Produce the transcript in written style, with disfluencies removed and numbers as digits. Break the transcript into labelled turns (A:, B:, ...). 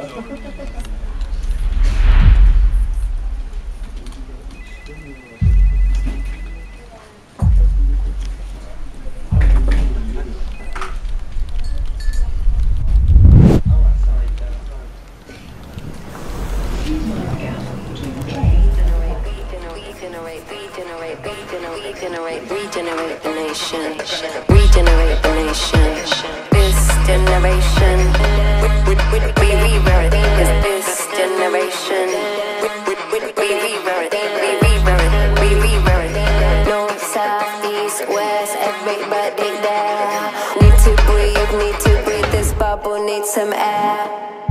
A: Regenerate the nation. Regenerate the nation. This generation, we rewrite this generation. We rewrite, we rewrite. North, south, east, west, everybody there. Need to breathe this bubble needs some air.